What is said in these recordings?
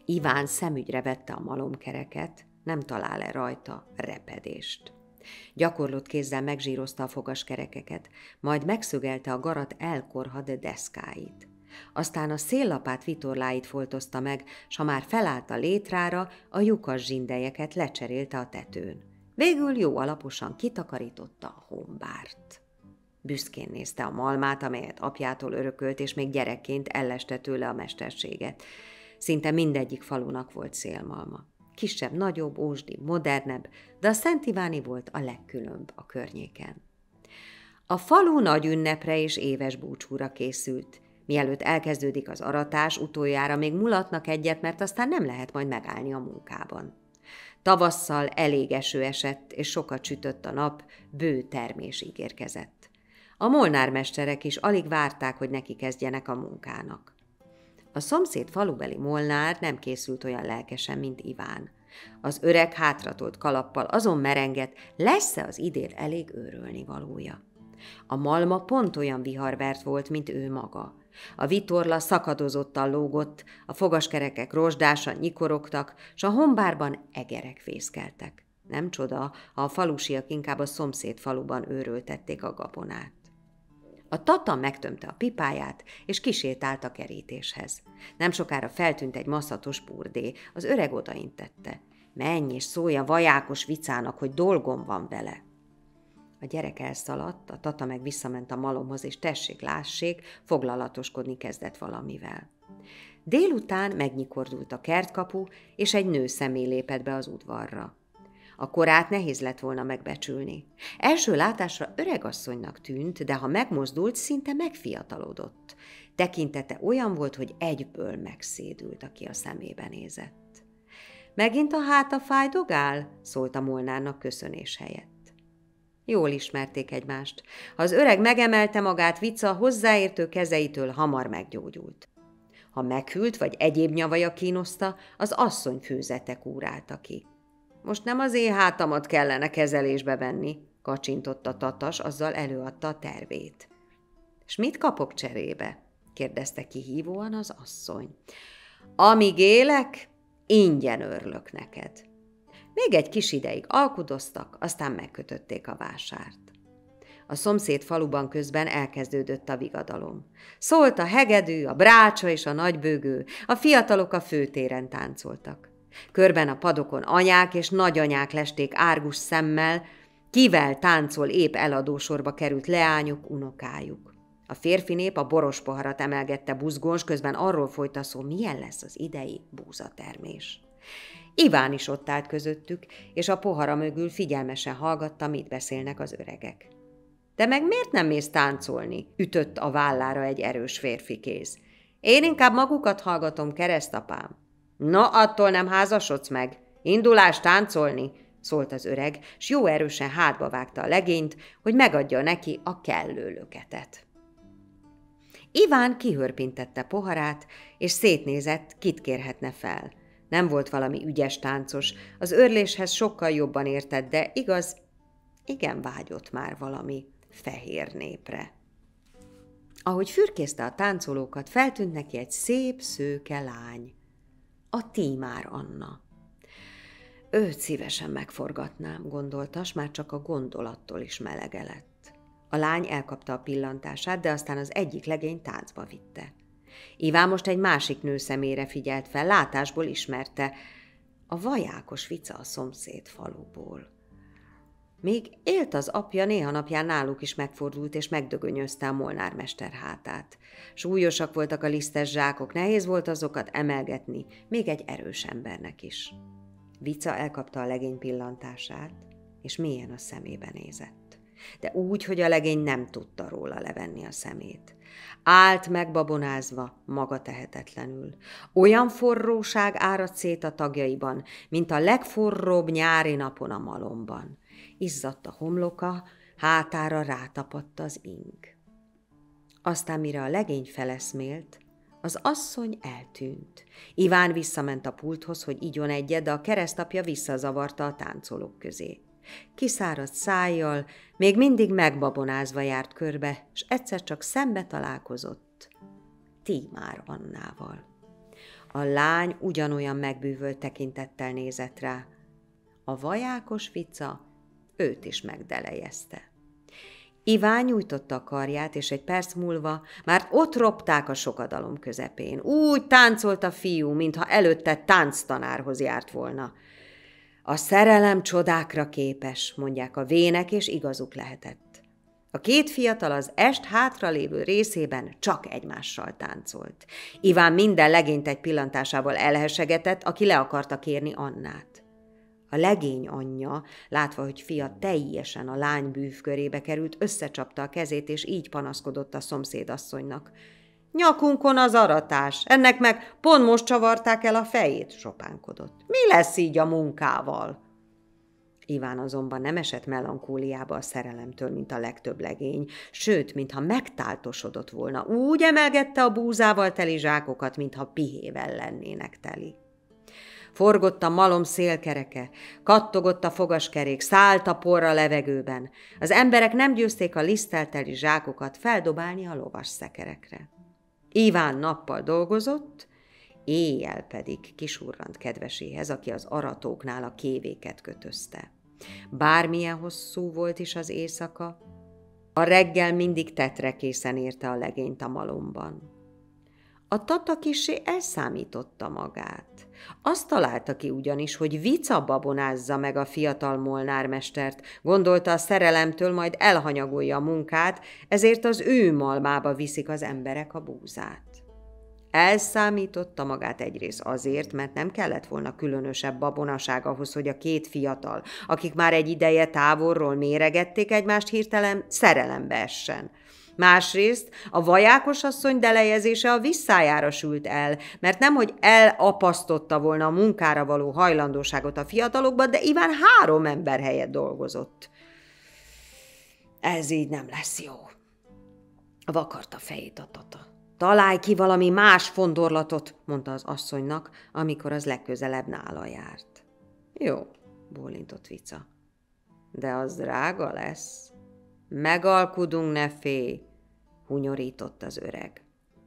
Iván szemügyre vette a malomkereket, nem talál-e rajta repedést. Gyakorlott kézzel megzsírozta a fogaskerekeket, majd megszögelte a garat elkorhad deszkáit. Aztán a széllapát vitorláit foltozta meg, s ha már felállt a létrára, a lyukas zsindelyeket lecserélte a tetőn. Végül jó alaposan kitakarította a hombárt. Büszkén nézte a malmát, amelyet apjától örökölt, és még gyerekként elleste tőle a mesterséget. Szinte mindegyik falunak volt szélmalma. Kisebb, nagyobb, ósdi, modernebb, de a Szent Iváni volt a legkülönbb a környéken. A falu nagy ünnepre és éves búcsúra készült. Mielőtt elkezdődik az aratás, utoljára még mulatnak egyet, mert aztán nem lehet majd megállni a munkában. Tavasszal elég eső esett, és sokat sütött a nap, bő termés ígérkezett. A molnármesterek is alig várták, hogy neki kezdjenek a munkának. A szomszéd falubeli molnár nem készült olyan lelkesen, mint Iván. Az öreg hátratolt kalappal azon merengett, lesz-e az idén elég őrölni valója. A malma pont olyan viharvert volt, mint ő maga. A vitorla szakadozottan lógott, a fogaskerekek rozsdásan nyikorogtak, s a hombárban egerek fészkeltek. Nem csoda, ha a falusiak inkább a szomszéd faluban őröltették a gabonát. A tata megtömte a pipáját, és kisétált a kerítéshez. Nem sokára feltűnt egy maszatos burdé, az öreg odaintette. Menj és szólj a vajákos vicának, hogy dolgom van vele. A gyerek elszaladt, a tata meg visszament a malomhoz, és tessék, lássék, foglalatoskodni kezdett valamivel. Délután megnyikordult a kertkapu, és egy nő személy lépett be az udvarra. A korát nehéz lett volna megbecsülni. Első látásra öregasszonynak tűnt, de ha megmozdult, szinte megfiatalodott. Tekintete olyan volt, hogy egyből megszédült, aki a szemébe nézett. Megint a háta fájdogál? Szólt a molnárnak köszönés helyett. Jól ismerték egymást. Ha az öreg megemelte magát, vicca hozzáértő kezeitől hamar meggyógyult. Ha meghűlt vagy egyéb nyavaja kínoszta, az asszony főzete kúrálta ki. Most nem az én hátamat kellene kezelésbe venni, kacsintott a tatas, azzal előadta a tervét. S mit kapok cserébe? Kérdezte kihívóan az asszony. Amíg élek, ingyen örlök neked. Még egy kis ideig alkudoztak, aztán megkötötték a vásárt. A szomszéd faluban közben elkezdődött a vigadalom. Szólt a hegedű, a brácsa és a nagybőgő, a fiatalok a főtéren táncoltak. Körben a padokon anyák és nagyanyák lesték árgus szemmel, kivel táncol épp eladósorba került leányuk, unokájuk. A férfi nép a boros poharat emelgette buzgós, közben arról folyt a szó, milyen lesz az idei búzatermés. Iván is ott állt közöttük, és a pohara mögül figyelmesen hallgatta, mit beszélnek az öregek. De meg miért nem mész táncolni? Ütött a vállára egy erős férfi kéz. Én inkább magukat hallgatom, keresztapám. No, attól nem házasodsz meg. Indulás táncolni, szólt az öreg, s jó erősen hátba vágta a legényt, hogy megadja neki a kellő löketet. Iván kihörpintette poharát, és szétnézett, kit kérhetne fel. Nem volt valami ügyes táncos, az őrléshez sokkal jobban értett, de igaz, igen vágyott már valami fehér népre. Ahogy fürkészte a táncolókat, feltűnt neki egy szép, szőke lány. A Tímár Anna. Őt szívesen megforgatnám, gondolta, s már csak a gondolattól is melege lett. A lány elkapta a pillantását, de aztán az egyik legény táncba vitte. Iván most egy másik nő szemére figyelt fel, látásból ismerte, a vajákos vica a szomszéd faluból. Még élt az apja, néha napján náluk is megfordult, és megdögönyözte a molnármester hátát. Súlyosak voltak a lisztes zsákok, nehéz volt azokat emelgetni, még egy erős embernek is. Vica elkapta a legény pillantását, és mélyen a szemébe nézett. De úgy, hogy a legény nem tudta róla levenni a szemét. Állt megbabonázva, maga tehetetlenül. Olyan forróság áradt szét a tagjaiban, mint a legforróbb nyári napon a malomban. Izzadt a homloka, hátára rátapadt az ing. Aztán mire a legény feleszmélt, az asszony eltűnt. Iván visszament a pulthoz, hogy igyon egyet, de a keresztapja visszazavarta a táncolók közé. Kiszáradt szájjal, még mindig megbabonázva járt körbe, s egyszer csak szembe találkozott Tímár Annával. A lány ugyanolyan megbűvölt tekintettel nézett rá. A vajákos fica őt is megdelejezte. Iván nyújtotta a karját, és egy perc múlva már ott ropták a sokadalom közepén. Úgy táncolt a fiú, mintha előtte tánctanárhoz járt volna. A szerelem csodákra képes, mondják a vének, és igazuk lehetett. A két fiatal az est hátralévő részében csak egymással táncolt. Iván minden legényt egy pillantásával elhesegetett, aki le akarta kérni Annát. A legény anyja, látva, hogy fia teljesen a lány bűvkörébe került, összecsapta a kezét, és így panaszkodott a szomszédasszonynak. Nyakunkon az aratás, ennek meg pont most csavarták el a fejét, sopánkodott. Mi lesz így a munkával? Iván azonban nem esett melankóliába a szerelemtől, mint a legtöbb legény, sőt, mintha megtáltosodott volna. Úgy emelgette a búzával teli zsákokat, mintha pihével lennének teli. Forgott a malom szélkereke, kattogott a fogaskerék, szállt a por a levegőben. Az emberek nem győzték a lisztelteli zsákokat feldobálni a lovas szekerekre. Iván nappal dolgozott, éjjel pedig kisurrant kedveséhez, aki az aratóknál a kévéket kötözte. Bármilyen hosszú volt is az éjszaka, a reggel mindig tetre készen érte a legényt a malomban. A tata kissé elszámította magát. Azt találta ki ugyanis, hogy Vica babonázza meg a fiatal molnármestert, gondolta a szerelemtől majd elhanyagolja a munkát, ezért az ő malmába viszik az emberek a búzát. Elszámította magát egyrészt azért, mert nem kellett volna különösebb babonaság ahhoz, hogy a két fiatal, akik már egy ideje távolról méregették egymást, hirtelen szerelembe essen. Másrészt a vajákos asszony delejezése a visszájára sült el, mert nemhogy elapasztotta volna a munkára való hajlandóságot a fiatalokba, de Iván 3 ember helyett dolgozott. Ez így nem lesz jó. Vakarta fejét a tata. Találj ki valami más fondorlatot, mondta az asszonynak, amikor az legközelebb nála járt. Jó, bólintott Vica. De az drága lesz. Megalkudunk, ne félj, hunyorított az öreg.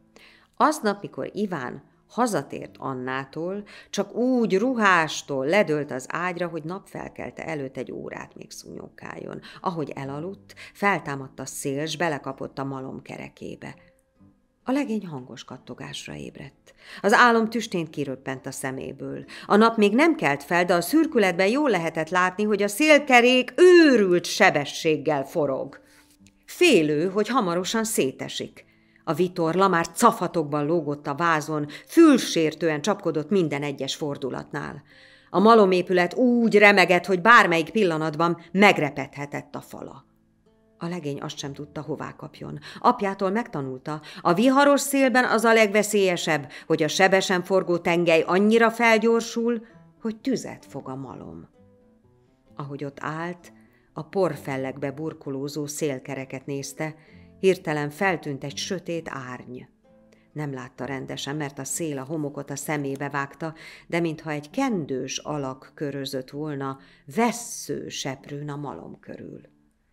Aznap, mikor Iván hazatért Annától, csak úgy ruhástól ledőlt az ágyra, hogy napfelkelte előtt egy órát még szúnyogkáljon. Ahogy elaludt, feltámadt a szél, s belekapott a malom kerekébe. A legény hangos kattogásra ébredt. Az álom tüstént kiröppent a szeméből. A nap még nem kelt fel, de a szürkületben jól lehetett látni, hogy a szélkerék őrült sebességgel forog. Félő, hogy hamarosan szétesik. A vitorla már cafatokban lógott a vázon, fülsértően csapkodott minden egyes fordulatnál. A malomépület úgy remegett, hogy bármelyik pillanatban megrepedhetett a fala. A legény azt sem tudta, hová kapjon. Apjától megtanulta, a viharos szélben az a legveszélyesebb, hogy a sebesen forgó tengely annyira felgyorsul, hogy tüzet fog a malom. Ahogy ott állt, a porfellegbe burkolózó szélkereket nézte, hirtelen feltűnt egy sötét árny. Nem látta rendesen, mert a szél a homokot a szemébe vágta, de mintha egy kendős alak körözött volna vessző seprőn a malom körül.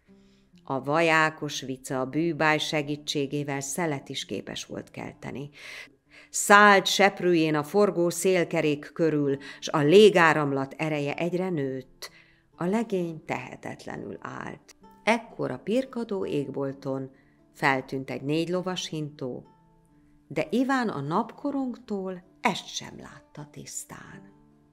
A vajákos Vica a bűbáj segítségével szelet is képes volt kelteni. Szállt seprűjén a forgó szélkerék körül, s a légáramlat ereje egyre nőtt. A legény tehetetlenül állt. Ekkor a pirkadó égbolton feltűnt egy 4 lovas hintó, de Iván a napkorongtól ezt sem látta tisztán.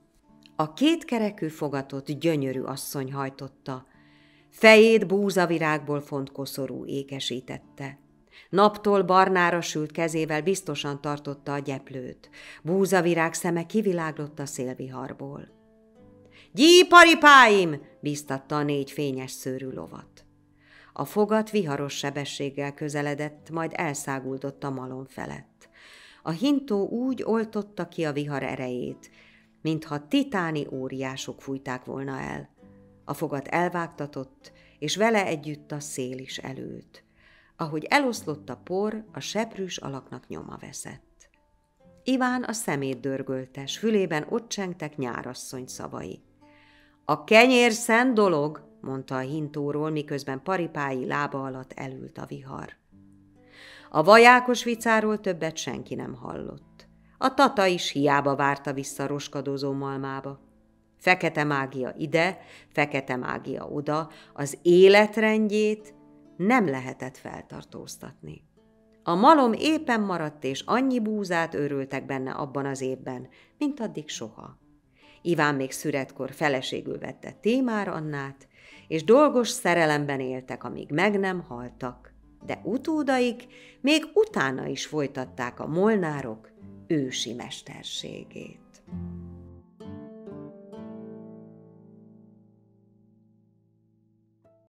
A 2 kerekű fogatot gyönyörű asszony hajtotta, fejét búzavirágból font koszorú ékesítette. Naptól barnára sült kezével biztosan tartotta a gyeplőt. Búzavirág szeme kiviláglott a szélviharból. Gyí, paripáim! Bíztatta a 4 fényes szőrű lovat. A fogat viharos sebességgel közeledett, majd elszáguldott a malom felett. A hintó úgy oltotta ki a vihar erejét, mintha titáni óriások fújták volna el. A fogat elvágtatott, és vele együtt a szél is elült. Ahogy eloszlott a por, a seprűs alaknak nyoma veszett. Iván a szemét dörgölte, s fülében ott csengtek nyárasszony szavai. A kenyér szent dolog, mondta a hintóról, miközben paripái lába alatt elült a vihar. A vajákos Vicáról többet senki nem hallott. A tata is hiába várta vissza roskadozó malmába. Fekete mágia ide, fekete mágia oda, az életrendjét nem lehetett feltartóztatni. A malom éppen maradt, és annyi búzát őröltek benne abban az évben, mint addig soha. Iván még szüretkor feleségül vette Tímár Annát, és dolgos szerelemben éltek, amíg meg nem haltak, de utódaik még utána is folytatták a Molnárok ősi mesterségét.